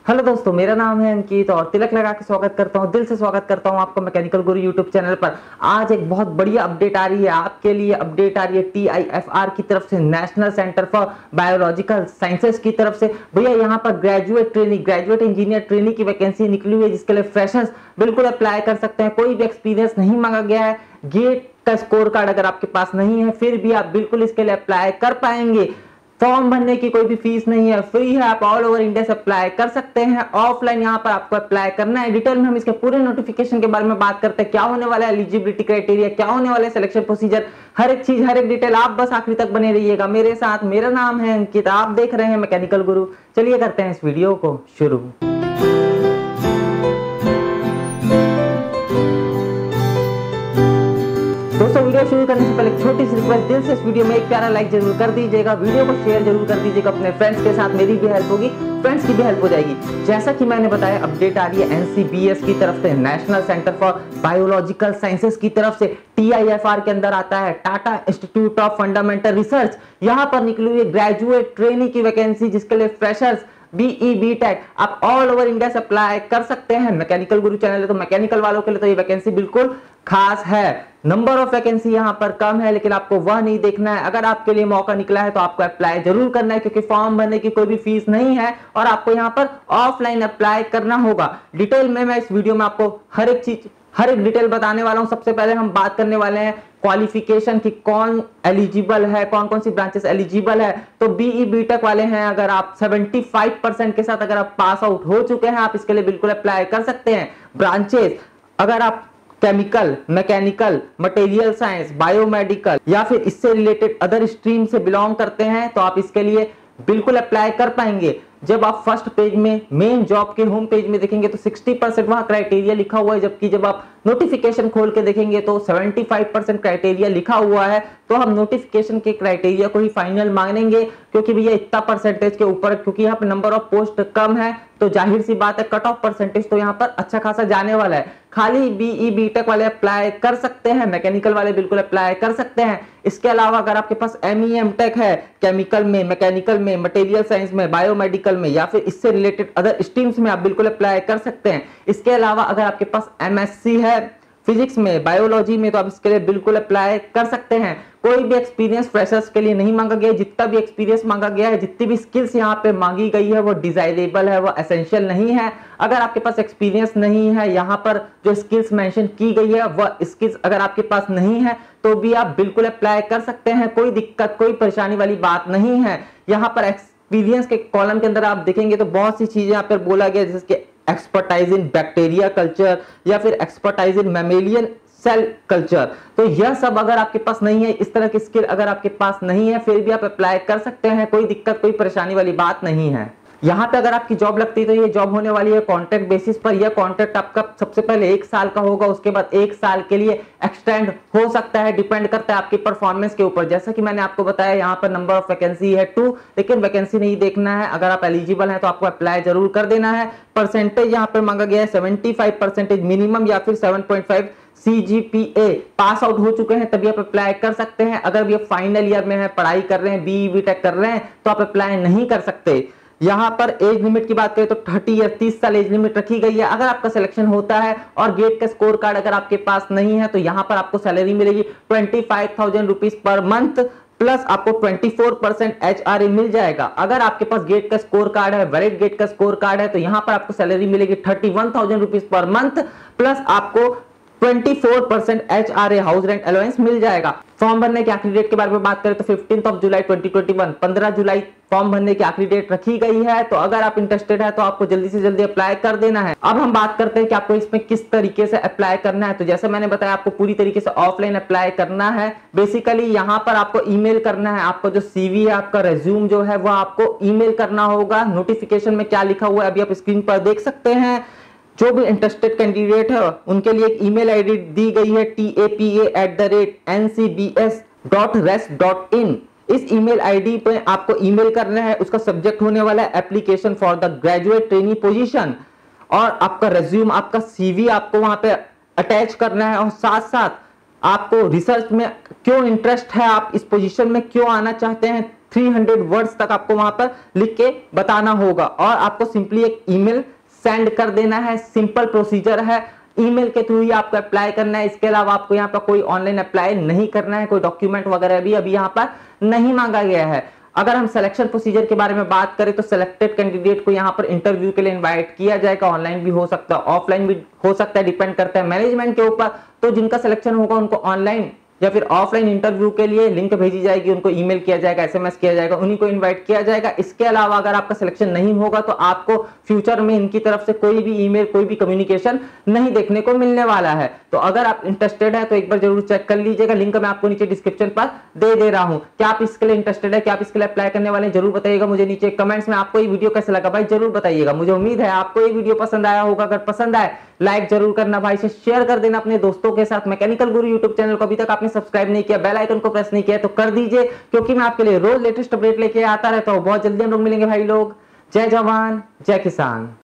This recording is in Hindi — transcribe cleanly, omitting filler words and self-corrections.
हेलो दोस्तों, मेरा नाम है अंकित और तिलक लगा के स्वागत करता हूं, दिल से स्वागत करता हूं आपका मैकेनिकल गुरु यूट्यूब चैनल पर। आज एक बहुत बढ़िया अपडेट आ रही है आपके लिए। अपडेट आ रही है TIFR की तरफ से, national centre for biological sciences की तरफ से। भैया यहाँ पर ग्रेजुएट इंजीनियर ट्रेनी की वैकेंसी निकली हुई है, जिसके लिए फ्रेशर्स बिल्कुल अप्लाई कर सकते हैं। कोई भी एक्सपीरियंस नहीं मांगा गया है। गेट का स्कोर कार्ड अगर आपके पास नहीं है फिर भी आप बिल्कुल इसके लिए अप्लाई कर पाएंगे। फॉर्म भरने की कोई भी फीस नहीं है, फ्री है। आप ऑल ओवर इंडिया से अप्लाई कर सकते हैं। ऑफलाइन यहाँ पर आपको अप्लाई करना है। डिटेल में हम इसके पूरे नोटिफिकेशन के बारे में बात करते हैं, क्या होने वाला है एलिजिबिलिटी क्राइटेरिया, क्या होने वाला है सिलेक्शन प्रोसीजर, हर एक चीज, हर एक डिटेल। आप बस आखिरी तक बने रहिएगा मेरे साथ। मेरा नाम है अंकित, आप देख रहे हैं मैकेनिकल गुरु। चलिए करते हैं इस वीडियो को शुरू। दोस्तों, वीडियो शुरू करने से पहले छोटी सी रिक्वेस्ट, दिल से इस वीडियो में एक प्यारा लाइक जरूर कर दीजिएगा। वीडियो को शेयर जरूर कर दीजिएगा अपने फ्रेंड्स के साथ। मेरी भी हेल्प होगी, फ्रेंड्स की भी हेल्प हो जाएगी। जैसा कि मैंने बताया, अपडेट आ रही है NCBS की तरफ से, national centre for biological sciences की तरफ से। TIFR के अंदर आता है Tata institute of fundamental research. यहाँ पर निकली हुई ग्रेजुएट ट्रेनी की वैकेंसी, जिसके लिए फ्रेशर्स BE BTech आप ऑल ओवर इंडिया से अप्लाई कर सकते हैं। मैकेनिकल गुरु चैनल है तो मैकेनिकल वालों के लिए तो ये वैकेंसी बिल्कुल खास है। नंबर ऑफ वैकेंसी यहाँ पर कम है, लेकिन आपको वह नहीं देखना है। अगर आपके लिए मौका निकला है तो आपको अप्लाई जरूर करना है, क्योंकि फॉर्म भरने की कोई भी फीस नहीं है और आपको यहाँ पर ऑफलाइन अप्लाई करना होगा। डिटेल में मैं इस वीडियो में आपको हर एक चीज, हर एक डिटेल बताने वाला हूं। सबसे पहले हम बात करने वाले हैं क्वालिफिकेशन की, कौन एलिजिबल है, कौन कौन सी ब्रांचेस एलिजिबल है। तो BE BTech वाले हैं, अगर आप 75% के साथ अगर आप पास आउट हो चुके हैं, आप इसके लिए बिल्कुल अप्लाई कर सकते हैं। ब्रांचेस, अगर आप chemical, mechanical, material science, biomedical या फिर इससे रिलेटेड अदर स्ट्रीम से बिलोंग करते हैं तो आप इसके लिए बिल्कुल अप्लाई कर पाएंगे। जब आप फर्स्ट पेज में मेन जॉब के होम पेज में देखेंगे तो 60% वहां क्राइटेरिया लिखा हुआ है, जबकि जब आप नोटिफिकेशन खोल के देखेंगे तो 75% क्राइटेरिया लिखा हुआ है। तो हम नोटिफिकेशन के क्राइटेरिया को ही फाइनल मानेंगे, क्योंकि भैया इतना परसेंटेज के ऊपर, क्योंकि यहाँ पे नंबर ऑफ पोस्ट कम है तो जाहिर सी बात है कट ऑफ परसेंटेज तो यहाँ पर अच्छा खासा जाने वाला है। खाली BE BTech वाले अप्लाई कर सकते हैं, मैकेनिकल वाले बिल्कुल अप्लाई कर सकते हैं। इसके अलावा अगर आपके पास ME MTech है, केमिकल में, मैकेनिकल में, मटेरियल साइंस में, बायोमेडिकल में या फिर इससे रिलेटेड अदर स्ट्रीम्स में आप बिल्कुल अप्लाई कर सकते हैं। इसके अलावा अगर आपके पास MSc है फिजिक्स में, बायोलॉजी में, तो आप इसके लिए बिल्कुल अप्लाई कर सकते हैं। कोई भी एक्सपीरियंस फ्रेशर्स के लिए नहीं मांगा गया। जितना भी एक्सपीरियंस मांगा गया है, जितनी भी स्किल्स यहाँ पे मांगी गई है, वो डिजायरेबल है, वो एसेंशियल नहीं है। अगर आपके पास एक्सपीरियंस नहीं है, यहाँ पर जो स्किल्स मेंशन की गई है वह स्किल्स अगर आपके पास नहीं है तो भी आप बिल्कुल अप्लाई कर सकते हैं। कोई दिक्कत, कोई परेशानी वाली बात नहीं है। यहाँ पर एक्सपीरियंस के कॉलम के अंदर आप देखेंगे तो बहुत सी चीजें यहाँ पर बोला गया, जैसे कि एक्सपर्टाइज इन बैक्टीरिया कल्चर या फिर expertise in mammalian cell culture. तो यह सब अगर आपके पास नहीं है, इस तरह की स्किल अगर आपके पास नहीं है, फिर भी आप अप्लाई कर सकते हैं। कोई दिक्कत, कोई परेशानी वाली बात नहीं है। यहाँ पे अगर आपकी जॉब लगती है तो ये जॉब होने वाली है कॉन्ट्रैक्ट बेसिस पर। यह कॉन्ट्रैक्ट आपका सबसे पहले 1 साल का होगा, उसके बाद 1 साल के लिए एक्सटेंड हो सकता है, डिपेंड करता है आपकी परफॉर्मेंस के ऊपर। जैसा कि मैंने आपको बताया, यहाँ पर नंबर ऑफ वैकेंसी है 2, लेकिन वैकेंसी नहीं देखना है। अगर आप एलिजिबल हैं तो आपको अप्लाई जरूर कर देना है। परसेंटेज यहाँ पर मांगा गया है 75% मिनिमम या फिर 7.5 CGPA पास आउट हो चुके हैं तभी आप अप्लाई कर सकते हैं। अगर भी आप फाइनल ईयर में है, पढ़ाई कर रहे हैं, BE BTech कर रहे हैं, तो आप अप्लाई नहीं कर सकते। यहाँ पर एज लिमिट की बात करें तो 30 ईयर 30 साल एज लिमिट रखी गई है। अगर आपका सिलेक्शन होता है और गेट का स्कोर कार्ड अगर आपके पास नहीं है तो यहाँ पर आपको सैलरी मिलेगी 25,000 रुपीज पर मंथ, प्लस आपको 24% HRA मिल जाएगा। अगर आपके पास गेट का स्कोर कार्ड है, वैलिड गेट का स्कोर कार्ड है, तो यहाँ पर आपको सैलरी मिलेगी 31,000 रुपीज पर मंथ, प्लस आपको 24% HRA हाउस रेंट अलाउंस मिल जाएगा। फॉर्म भरने की आखिरी डेट के बारे में बात करें तो 15 जुलाई 2021, 15 जुलाई फॉर्म भरने की आखिरी डेट रखी गई है। तो अगर आप इंटरेस्टेड है तो आपको जल्दी से जल्दी अप्लाई कर देना है। अब हम बात करते हैं कि आपको इसमें किस तरीके से अप्लाई करना है। तो जैसे मैंने बताया, आपको पूरी तरीके से ऑफलाइन अप्लाई करना है। बेसिकली यहाँ पर आपको ईमेल करना है। आपको जो CV है, आपका रेज्यूम जो है, वह आपको ईमेल करना होगा। नोटिफिकेशन में क्या लिखा हुआ है अभी आप स्क्रीन पर देख सकते हैं। जो भी इंटरेस्टेड कैंडिडेट है उनके लिए एक ईमेल आईडी दी गई है tapa@ncbs.res.in। इस ईमेल आईडी पे आपको ईमेल करना है। उसका सब्जेक्ट होने वाला है application for the graduate trainee position, और आपका रेज्यूम, आपका CV आपको वहां पे अटैच करना है। और साथ साथ आपको रिसर्च में क्यों इंटरेस्ट है, आप इस पोजीशन में क्यों आना चाहते हैं, 300 वर्ड्स तक आपको वहां पर लिख के बताना होगा और आपको सिंपली एक ईमेल सेंड कर देना है। सिंपल प्रोसीजर है, ईमेल के थ्रू ही आपको अप्लाई करना है। इसके अलावा आपको यहाँ पर कोई ऑनलाइन अप्लाई नहीं करना है, कोई डॉक्यूमेंट वगैरह भी अभी यहाँ पर नहीं मांगा गया है। अगर हम सिलेक्शन प्रोसीजर के बारे में बात करें तो सिलेक्टेड कैंडिडेट को यहाँ पर इंटरव्यू के लिए इनवाइट किया जाएगा। ऑनलाइन भी हो सकता है, ऑफलाइन भी हो सकता है, डिपेंड करता है मैनेजमेंट के ऊपर। तो जिनका सिलेक्शन होगा उनको ऑनलाइन या फिर ऑफलाइन इंटरव्यू के लिए लिंक भेजी जाएगी, उनको ईमेल किया जाएगा, एसएमएस किया जाएगा, उन्हीं को इनवाइट किया जाएगा। इसके अलावा अगर आपका सिलेक्शन नहीं होगा तो आपको फ्यूचर में इनकी तरफ से कोई भी ईमेल, कोई भी कम्युनिकेशन नहीं देखने को मिलने वाला है। तो अगर आप इंटरेस्टेड है तो एक बार जरूर चेक कर लीजिएगा, लिंक मैं आपको नीचे डिस्क्रिप्शन पर दे रहा हूं। क्या आप इसके लिए इंटरेस्टेड है, क्या आप इसके लिए अप्लाई करने वाले हैं, जरूर बताइएगा मुझे नीचे कमेंट्स में। आपको ये वीडियो कैसा लगा भाई जरूर बताइएगा। मुझे उम्मीद है आपको ये वीडियो पसंद आया होगा। अगर पसंद आए लाइक जरूर करना भाई, से शेयर कर देना अपने दोस्तों के साथ। मैकेनिकल गुरु यूट्यूब चैनल को अभी तक आपने सब्सक्राइब नहीं किया, बेल आइकन को प्रेस नहीं किया तो कर दीजिए, क्योंकि मैं आपके लिए रोज लेटेस्ट अपडेट लेके आता रहता हूं। बहुत जल्दी हम लोग मिलेंगे भाई लोग। जय जवान जय किसान।